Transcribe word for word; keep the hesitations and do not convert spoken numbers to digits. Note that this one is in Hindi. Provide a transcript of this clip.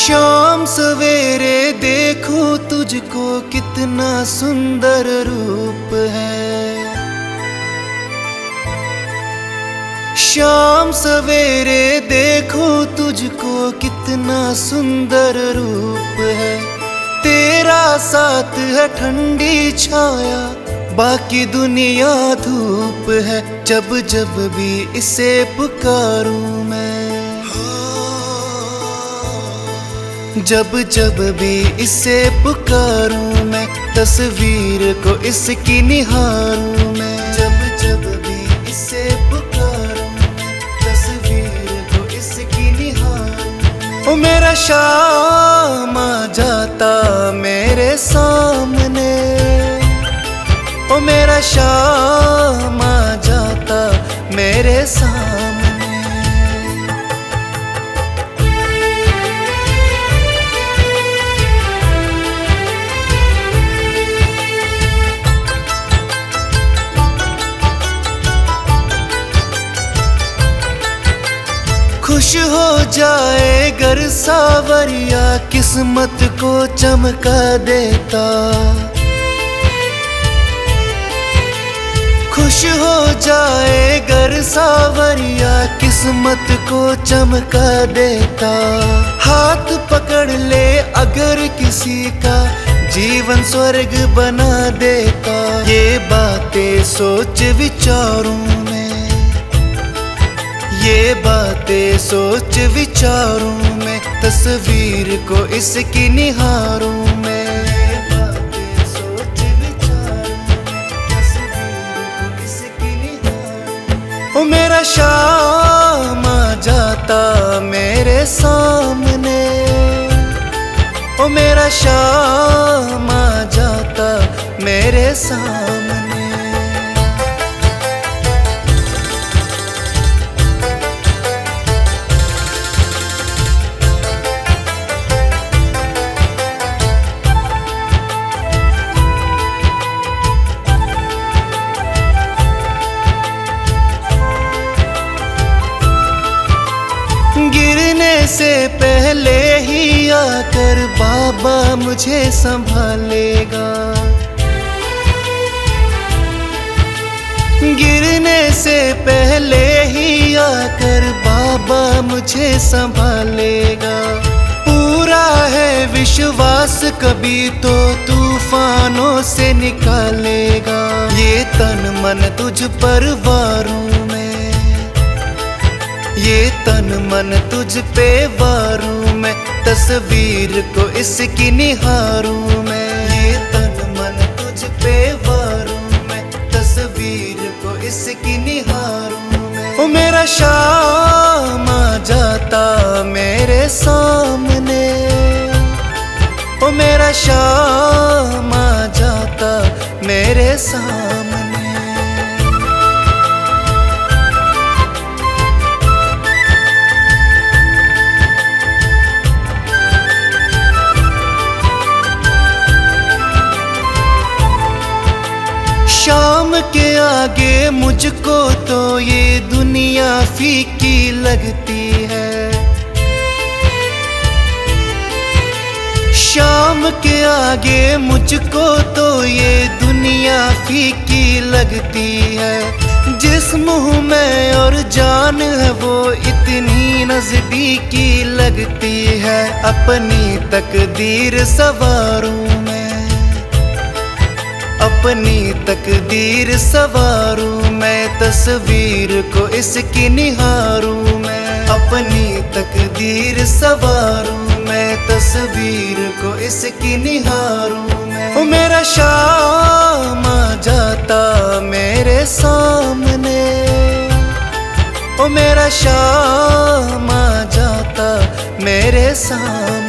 शाम सवेरे देखो तुझको कितना सुंदर रूप है। शाम सवेरे देखो तुझको कितना सुंदर रूप है। तेरा साथ है ठंडी छाया, बाकी दुनिया धूप है। जब जब भी इसे पुकारूं मैं, जब जब भी इसे पुकारूं मैं, तस्वीर को इसकी निहारूं मैं। जब जब भी इसे पुकारूं मैं, तस्वीर को इसकी निहारूं। ओ मेरा शाम आ जाता मेरे सामने, ओ मेरा शाम आ जाता मेरे सामने। खुश हो जाए गर सावरिया, किस्मत को चमका देता। खुश हो जाए गर सावरिया, किस्मत को चमका देता। हाथ पकड़ ले अगर किसी का, जीवन स्वर्ग बना देता। ये बातें सोच विचारूं मैं, ये बातें सोच विचारूं मैं, तस्वीर को इसकी निहारूं मैं। ये बातें सोच विचारूं मैं, तस्वीर को इसकी निहारूं। ओ मेरा शाम आ जाता मेरे सामने, ओ मेरा शाम आ जाता मेरे सामने। गिरने से पहले ही आकर बाबा मुझे संभालेगा। गिरने से पहले ही आकर बाबा मुझे संभालेगा। पूरा है विश्वास कभी तो तूफानों से निकालेगा। ये तन मन तुझ पर वारूं मैं, ये तन मन तुझ पे वारूं मैं, तस्वीर को इसकी निहारूं मैं। ये तन मन तुझ पे वारूं मैं, तस्वीर को इसकी निहारूं मैं। ओ मेरा शाम आ जाता मेरे सामने, ओ मेरा शाम आ जाता मेरे सामने। शाम के आगे मुझको तो ये दुनिया फीकी लगती है। शाम के आगे मुझको तो ये दुनिया फीकी लगती है। जिस मुँह में और जान है वो इतनी नजदीकी लगती है। अपनी तकदीर सवारूं मैं, अपनी तकदीर सवारूं मैं, तस्वीर को इसकी निहारूं मैं। अपनी तकदीर सवारूं मैं, तस्वीर को इसकी निहारूं मैं। ओ मेरा शाम आ जाता मेरे सामने, ओ मेरा शाम आ जाता मेरे सामने।